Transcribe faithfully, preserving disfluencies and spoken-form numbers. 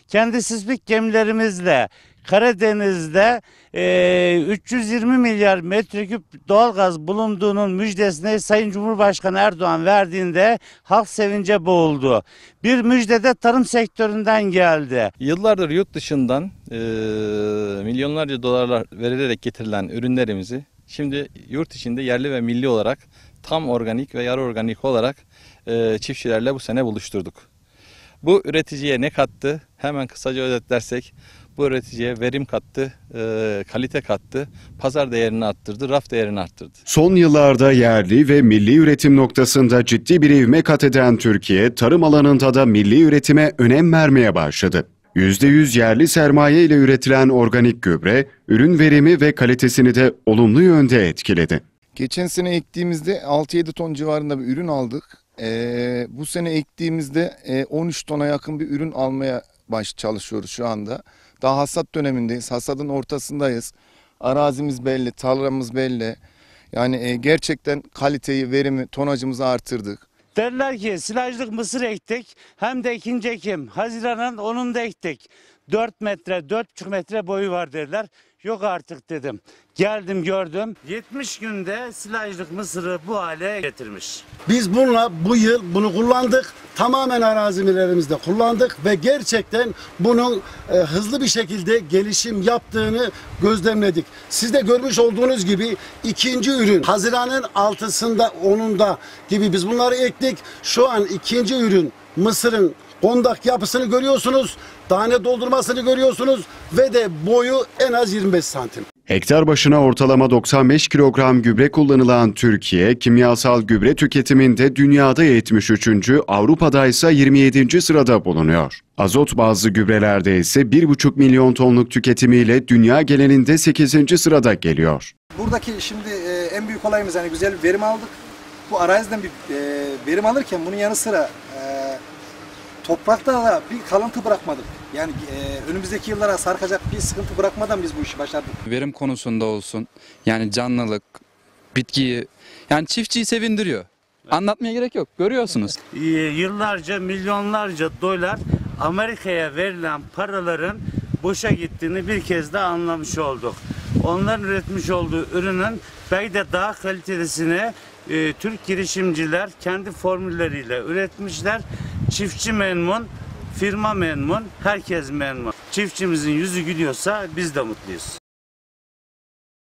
Kendi sismik gemilerimizle Karadeniz'de e, üç yüz yirmi milyar metreküp doğalgaz bulunduğunun müjdesini Sayın Cumhurbaşkanı Erdoğan verdiğinde halk sevince boğuldu. Bir müjde de tarım sektöründen geldi. Yıllardır yurt dışından e, milyonlarca dolarlar verilerek getirilen ürünlerimizi şimdi yurt içinde yerli ve milli olarak tam organik ve yarı organik olarak e, çiftçilerle bu sene buluşturduk. Bu üreticiye ne kattı? Hemen kısaca özetlersek bu üreticiye verim kattı, e, kalite kattı, pazar değerini arttırdı, raf değerini arttırdı. Son yıllarda yerli ve milli üretim noktasında ciddi bir ivme kat eden Türkiye, tarım alanında da milli üretime önem vermeye başladı. yüzde yüz yerli sermaye ile üretilen organik gübre, ürün verimi ve kalitesini de olumlu yönde etkiledi. Geçen sene ektiğimizde altı yedi ton civarında bir ürün aldık. Ee, bu sene ektiğimizde e, on üç tona yakın bir ürün almaya baş çalışıyoruz şu anda. Daha hasat dönemindeyiz, hasadın ortasındayız. Arazimiz belli, tarlamız belli. Yani e, gerçekten kaliteyi, verimi, tonajımızı artırdık. Derler ki silajlık mısır ektik, hem de ikinci ekim Haziran'ın onunda ektik. dört metre, dört buçuk metre boyu var derler. Yok artık dedim. Geldim gördüm. yetmiş günde silajlık mısırı bu hale getirmiş. Biz bununla bu yıl bunu kullandık. Tamamen arazilerimizde kullandık ve gerçekten bunun e, hızlı bir şekilde gelişim yaptığını gözlemledik. Siz de görmüş olduğunuz gibi ikinci ürün Haziran'ın altısında onunda gibi biz bunları ektik. Şu an ikinci ürün mısırın kondak yapısını görüyorsunuz. Tane doldurmasını görüyorsunuz ve de boyu en az yirmi beş santim. Hektar başına ortalama doksan beş kilogram gübre kullanılan Türkiye, kimyasal gübre tüketiminde dünyada yetmiş üçüncü, Avrupa'da ise yirmi yedinci sırada bulunuyor. Azot bazlı gübrelerde ise bir buçuk milyon tonluk tüketimiyle dünya genelinde sekizinci sırada geliyor. Buradaki şimdi e, en büyük olayımız yani güzel bir verim aldık. Bu araziden bir e, verim alırken bunun yanı sıra e, toprakta da bir kalıntı bırakmadık. Yani e, önümüzdeki yıllara sarkacak bir sıkıntı bırakmadan biz bu işi başardık. Verim konusunda olsun, yani canlılık, bitkiyi, yani çiftçiyi sevindiriyor. Anlatmaya gerek yok, görüyorsunuz. Yıllarca, milyonlarca dolar Amerika'ya verilen paraların boşa gittiğini bir kez daha anlamış olduk. Onların üretmiş olduğu ürünün belki de daha kalitelisini e, Türk girişimciler kendi formülleriyle üretmişler. Çiftçi memnun, firma memnun, herkes memnun. Çiftçimizin yüzü gülüyorsa biz de mutluyuz.